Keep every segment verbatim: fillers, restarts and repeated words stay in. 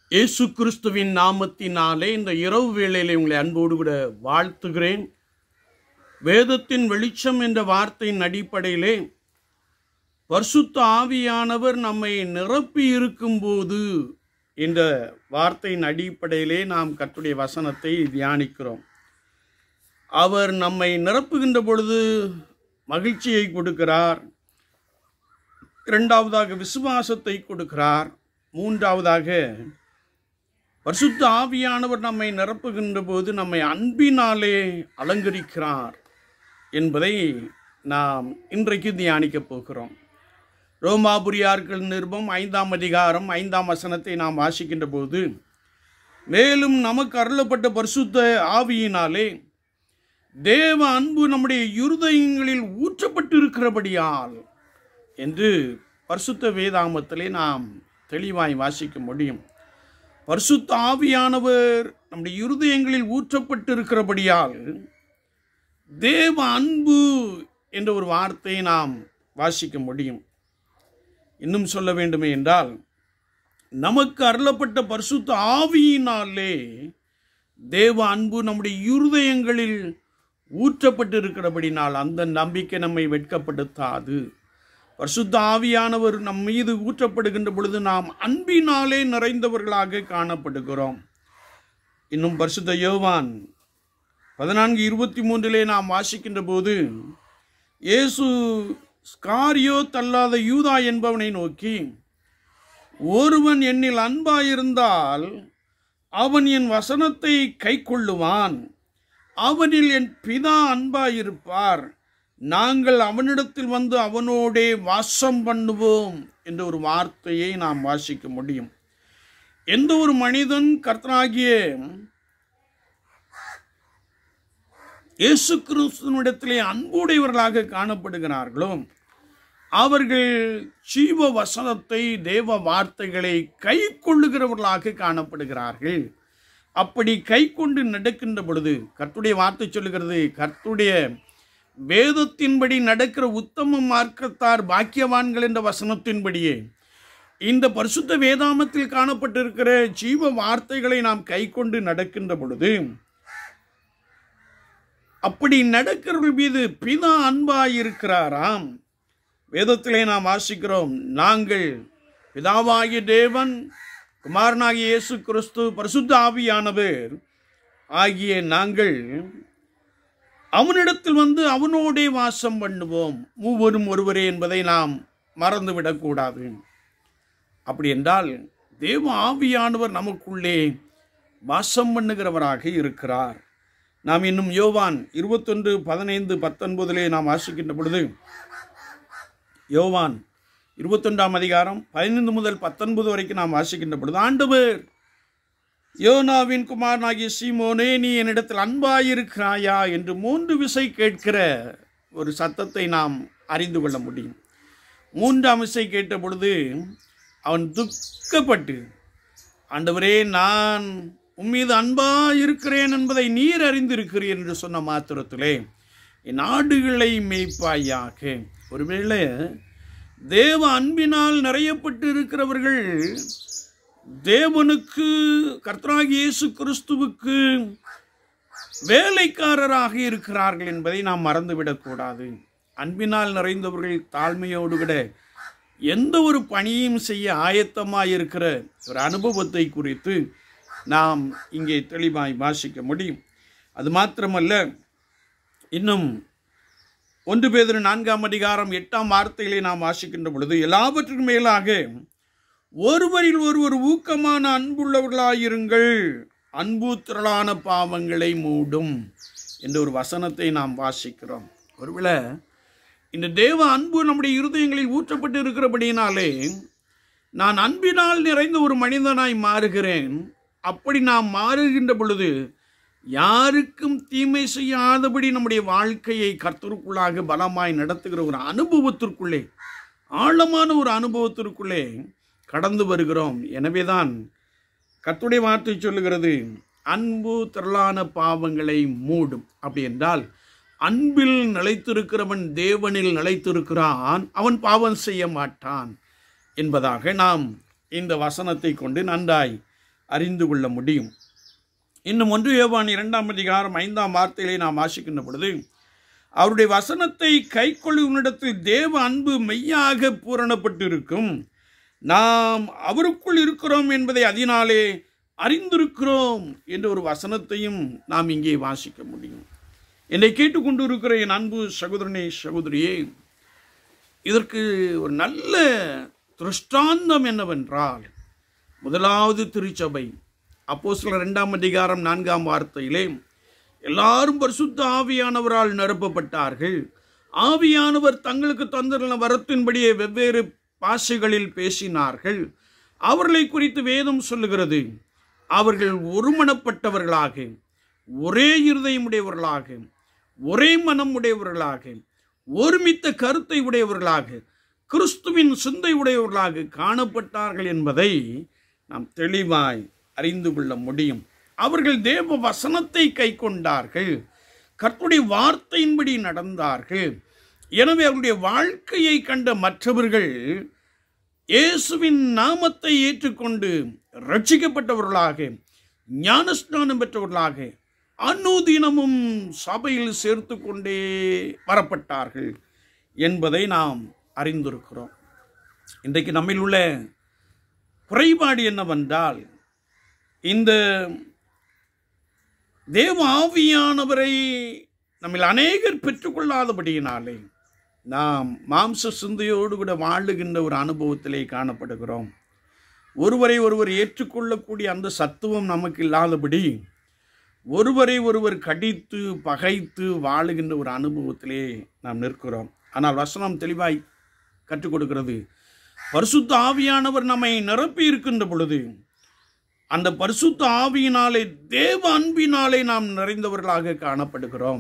இயேசு கிறிஸ்துவின் நாமத்தினாலே இந்த இரவு வேளையிலே உங்களை அன்போடு கூட வாழ்த்துகிறேன். வேதத்தின் வெளிச்சம் என்ற வார்த்தையின் அடிப்படையிலே பரிசுத்த ஆவியானவர் நம்மை நிரப்பி இருக்கும்போது என்ற வார்த்தையின் அடிப்படையிலே நாம் கர்த்தருடைய வசனத்தை தியானிக்கிறோம். அவர் நம்மை நிரப்புகின்ற பொழுது மகிழ்ச்சியை கொடுக்கிறார், இரண்டாவதாக விசுவாசத்தை கொடுக்கிறார், மூன்றாவதாக பரிசுத்த ஆவியானவர் நம்மை நிரப்புகின்ற போது நம்மை அன்பினாலே அலங்கரிக்கிறார் என்பதை நாம் இன்றைக்கு தியானிக்கப் போகிறோம். ரோமாபுரியார்கள் நிருபம் ஐந்தாம் அதிகாரம் ஐந்தாம் வசனத்தை நாம் வாசிக்கின்ற போது, மேலும் நமக்கு அருளப்பட்ட பரிசுத்த ஆவியினாலே தேவ அன்பு நம்முடைய இருதயங்களில் ஊற்றப்பட்டிருக்கிறபடியால் என்று பரிசுத்த வேதாகமத்திலே நாம் தெளிவாய் வாசிக்க முடியும். பரிசுத்த ஆவியானவர் நம்முடைய இருதயங்களில் ஊற்றப்பட்டிருக்கிறபடியால் தேவ அன்பு என்ற ஒரு வார்த்தையை நாம் வாசிக்க முடியும். இன்னும் சொல்ல வேண்டுமே என்றால், நமக்கு அருளப்பட்ட பரிசுத்த ஆவியினாலே தேவ அன்பு நம்முடைய இருதயங்களில் ஊற்றப்பட்டிருக்கிறபடினால் அந்த நம்பிக்கை நம்மை வெட்கப்படுத்தாது. பரிசுத்த ஆவியானவர் நம் மீது ஊற்றப்படுகின்ற பொழுது நாம் அன்பினாலே நிறைந்தவர்களாக காணப்படுகிறோம். இன்னும் பரிசுத்த யோவான் பதினான்கு இருபத்தி மூன்றிலே நாம் வாசிக்கின்ற போது, இயேசு ஸ்காரியோத் அல்லாத யூதா என்பவனை நோக்கி, ஒருவன் என்னில் அன்பாயிருந்தால் அவன் என் வசனத்தை கைக்கொள்ளுவான், அவனில் என் பிதா அன்பாயிருப்பார், நாங்கள் அவனிடத்தில் வந்து அவனோடே வாசம் பண்ணுவோம் என்ற ஒரு வார்த்தையை நாம் வாசிக்க முடியும். எந்த ஒரு மனிதன் கர்த்தராகிய இயேசு கிறிஸ்துவினிடத்திலே அன்புடையவர்களாக காணப்படுகிறார்களோ அவர்கள் ஜீவ வசனத்தை, தேவ வார்த்தைகளை கை கொள்ளுகிறவர்களாக காணப்படுகிறார்கள். அப்படி கை கொண்டு நடக்கின்ற பொழுது கர்த்தருடைய வார்த்தை சொல்லுகிறது, கர்த்தருடைய வேதத்தின்படி நடக்கிற உத்தம மார்க்கத்தார் பாக்கியவான்கள் என்ற வசனத்தின்படியே இந்த பரிசுத்த வேதாமத்தில் காணப்பட்டிருக்கிற ஜீவ வார்த்தைகளை நாம் கை கொண்டு நடக்கின்ற பொழுது, அப்படி நடக்கிறவர்கள் மீது பிதா அன்பாயிருக்கிறாராம். வேதத்திலே நாம் வாசிக்கிறோம், நாங்கள் பிதாவாகிய தேவன், குமாரனாகிய இயேசு கிறிஸ்து, பரிசுத்த ஆவியானவர் ஆகிய நாங்கள் அவனிடத்தில் வந்து அவனோடே வாசம் பண்ணுவோம், மூவரும் ஒருவரே என்பதை நாம் மறந்துவிடக்கூடாது. அப்படி என்றால் தேவ ஆவியானவர் நமக்குள்ளே வாசம் பண்ணுகிறவராக இருக்கிறார். நாம் இன்னும் யோவான் இருபத்தொன்று பதினைந்து பத்தொன்பதிலே நாம் வாசிக்கின்ற பொழுது, யோவான் இருபத்தொன்றாம் அதிகாரம் பதினைந்து முதல் பத்தொன்பது வரைக்கும் நாம் வாசிக்கின்ற பொழுது, ஆண்டவர் யோனாவின் குமாரனாகிய சீமோனே, நீ என்னிடத்தில் அன்பாயிருக்கிறாயா என்று மூன்று விசை கேட்கிற ஒரு சத்தத்தை நாம் அறிந்து கொள்ள முடியும். மூன்றாம் விசை கேட்ட பொழுது அவன் துக்கப்பட்டு, ஆண்டவரே, நான் உம்மீது அன்பாயிருக்கிறேன் என்பதை நீர் அறிந்திருக்கிறீர் என்று சொன்ன மாத்திரத்திலே என் ஆடுகளை மேய்ப்பாயாக. ஒருவேளை தேவ அன்பினால் நிறையப்பட்டு இருக்கிறவர்கள் தேவனுக்கு, கர்த்தராகிய இயேசு கிறிஸ்துவுக்கு வேலைக்காரராக இருக்கிறார்கள் என்பதை நாம் மறந்துவிடக்கூடாது. அன்பினால் நிறைந்தவர்கள் தாழ்மையோடு கூட எந்த ஒரு பணியும் செய்ய ஆயத்தமாக இருக்கிற ஒரு அனுபவத்தை குறித்து நாம் இங்கே தெளிவாய் வாசிக்க முடியும். அது மாத்திரமல்ல, இன்னும் ஒன்று பேதுரு நான்காம் அதிகாரம் எட்டாம் வார்த்தையிலே நாம் வாசிக்கின்ற பொழுது, எல்லாவற்றுக்கும் மேலாக ஒருவரில் ஒருவர் ஊக்கமான அன்புள்ளவர்களாயிருங்கள், அன்பு திரளான பாவங்களை மூடும் என்ற ஒரு வசனத்தை நாம் வாசிக்கிறோம். ஒருவேளை இந்த தேவ அன்பு நம்முடைய இருதயங்களில் ஊற்றப்பட்டு இருக்கிறபடியினாலே நான் அன்பினால் நிறைந்த ஒரு மனிதனாய் மாறுகிறேன். அப்படி நாம் மாறுகின்ற பொழுது யாருக்கும் தீமை செய்யாதபடி நம்முடைய வாழ்க்கையை கர்த்தருக்குள்ளாக பலமாய் நடத்துகிற ஒரு அனுபவத்திற்குள்ளே, ஆழமான ஒரு அனுபவத்திற்குள்ளே கடந்து வருகிறோம். எனவேதான் கர்த்தருடைய வார்த்தை சொல்லுகிறது, அன்பு திரளான பாவங்களை மூடும். அப்படி என்றால் அன்பில் நிலைத்திருக்கிறவன் தேவனில் நிலைத்திருக்கிறான், அவன் பாவம் செய்ய மாட்டான் என்பதாக நாம் இந்த வசனத்தை கொண்டு நன்றாய் அறிந்து கொள்ள முடியும். இன்னும் ஒன்று யோவான் இரண்டாம் அதிகாரம் ஐந்தாம் வார்த்தையிலே நாம் வாசிக்கின்ற பொழுது, அவருடைய வசனத்தை கைக்கொள்ளுவனிடத்தில் தேவ அன்பு மெய்யாக பூரணப்பட்டிருக்கும், நாம் அவருக்குள் இருக்கிறோம் என்பதை அதனாலே அறிந்திருக்கிறோம் என்ற ஒரு வசனத்தையும் நாம் இங்கே வாசிக்க முடியும். என்னை கேட்டுக்கொண்டு இருக்கிற என் அன்பு சகோதரனே சகோதரியே, இதற்கு ஒரு நல்ல திருஷ்டாந்தம் என்னவென்றால், முதலாவது திருச்சபை அப்போஸ்தலர் இரண்டாம் அதிகாரம் நான்காம் வார்த்தையிலே, எல்லாரும் பரிசுத்த ஆவியானவரால் நிரப்பப்பட்டார்கள், ஆவியானவர் தங்களுக்கு தந்திருந்த வரத்தின்படியே வெவ்வேறு பாஷைகளில் பேசினார்கள். அவர்களை குறித்து வேதம் சொல்லுகிறது, அவர்கள் ஒருமனப்பட்டவர்களாக, ஒரே இருதயம் உடையவர்களாக, ஒரே மனம் உடையவர்களாக, ஒருமித்த கருத்தை உடையவர்களாக, கிறிஸ்துவின் சிந்தை உடையவர்களாக காணப்பட்டார்கள் என்பதை நாம் தெளிவாய் அறிந்து கொள்ள முடியும். அவர்கள் தேவ வசனத்தை கை கொண்டார்கள், கர்த்தருடைய வார்த்தையின்படி நடந்தார்கள். எனவே அவருடைய வாழ்க்கையை கண்ட மற்றவர்கள் இயேசுவின் நாமத்தை ஏற்றுக்கொண்டு ரட்சிக்கப்பட்டவர்களாக, ஞானஸ்நானம் பெற்றவர்களாக அனுதினமும் சபையில் சேர்த்து கொண்டே வரப்பட்டார்கள் என்பதை நாம் அறிந்திருக்கிறோம். இன்றைக்கு நம்மில் உள்ள குறைபாடு என்னவென்றால், இந்த தேவ ஆவியானவரை நம்மில் அநேகர் பெற்றுக்கொள்ளாதபடியினாலே நாம் மாம்ச சிந்தையோடு கூட வாழுகின்ற ஒரு அனுபவத்திலே காணப்படுகிறோம். ஒருவரை ஒருவர் ஏற்றுக்கொள்ளக்கூடிய அந்த சத்துவம் நமக்கு இல்லாதபடி ஒருவரை ஒருவர் கடித்து பகைத்து வாழுகின்ற ஒரு அனுபவத்திலே நாம் நிற்கிறோம். ஆனால் வசனம் தெளிவாய் கற்றுக் கொடுக்கிறது, பரிசுத்த ஆவியானவர் நம்மை நிரப்பி இருக்கின்ற பொழுது அந்த பரிசுத்த ஆவியினாலே, தேவ அன்பினாலே நாம் நிறைந்தவர்களாக காணப்படுகிறோம்.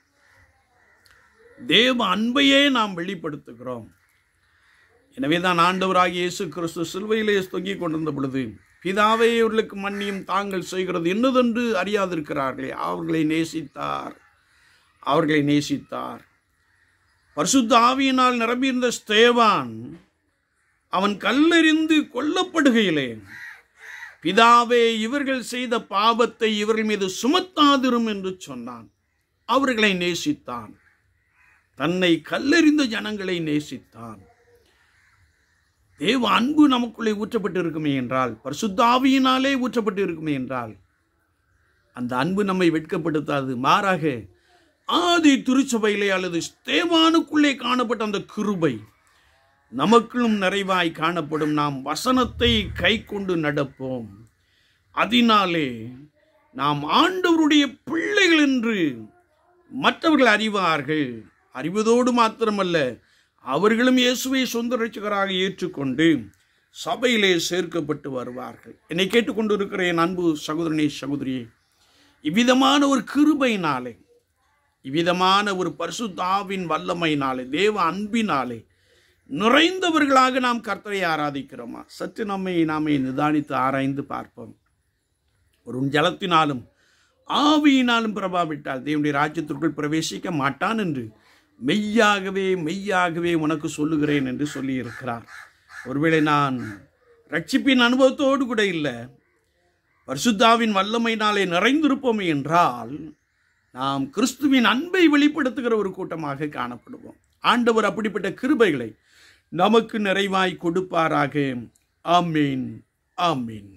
தேவ அன்பையே நாம் வெளிப்படுத்துகிறோம். எனவே தான் ஆண்டவராகிய இயேசு கிறிஸ்து சிலுவையிலே தொங்கிக் கொண்டிருந்த பொழுது, பிதாவே இவர்களுக்கு மன்னியும், தாங்கள் செய்கிறது என்னதென்று அறியாதிருக்கிறார்களே, அவர்களை நேசித்தார் அவர்களை நேசித்தார் பரிசுத்த ஆவியினால் நிரம்பியிருந்த ஸ்தேவான் அவன் கல்லெறிந்து கொல்லப்படுகையிலே, பிதாவே இவர்கள் செய்த பாவத்தை இவர்கள் மீது சுமத்தாதிரும் என்று சொன்னான். அவர்களை நேசித்தான், தன்னை கல்லெறிந்த ஜனங்களை நேசித்தான். தேவ அன்பு நமக்குள்ளே ஊற்றப்பட்டு இருக்குமே என்றால், பரிசுத்த ஆவியினாலே ஊற்றப்பட்டு இருக்குமே என்றால், அந்த அன்பு நம்மை வெட்கப்படுத்தாது. மாறாக ஆதி திருச்சபையிலே அல்லது ஸ்தேவானுக்குள்ளே காணப்பட்ட அந்த கிருபை நமக்குள்ளும் நிறைவாய் காணப்படும். நாம் வசனத்தை கை கொண்டு நடப்போம், அதனாலே நாம் ஆண்டவருடைய பிள்ளைகள் என்று மற்றவர்கள் அறிவார்கள். அறிவதோடு மாத்திரமல்ல, அவர்களும் இயேசுவை சொந்த ரட்சகராக ஏற்றுக்கொண்டு சபையிலே சேர்க்கப்பட்டு வருவார்கள். என்னை கேட்டுக்கொண்டு இருக்கிற என் அன்பு சகோதரனே சகோதரியே, இவ்விதமான ஒரு கிருபையினாலே, இவ்விதமான ஒரு பரிசுத்த ஆவியின் வல்லமையினாலே, தேவ அன்பினாலே நிறைந்தவர்களாக நாம் கர்த்தரை ஆராதிக்கிறோமா? சற்று நம்மை நாமே நிதானித்து ஆராய்ந்து பார்ப்போம். ஒரு ஜலத்தினாலும் ஆவியினாலும் பிரபாவிட்டால் தேவனுடைய ராஜ்யத்திற்குள் பிரவேசிக்க மாட்டான் என்று மெய்யாகவே மெய்யாகவே உனக்கு சொல்லுகிறேன் என்று சொல்லியிருக்கிறார். ஒருவேளை நான் ரட்சிப்பின் அனுபவத்தோடு கூட இல்லை, பரிசுத்தாவின் வல்லமையினாலே நிறைந்திருப்போமே என்றால் நாம் கிறிஸ்துவின் அன்பை வெளிப்படுத்துகிற ஒரு கூட்டமாக காணப்படுவோம். ஆண்டவர் அப்படிப்பட்ட கிருபைகளை நமக்கு நிறைவாய் கொடுப்பாராக. ஆமீன், ஆமீன்.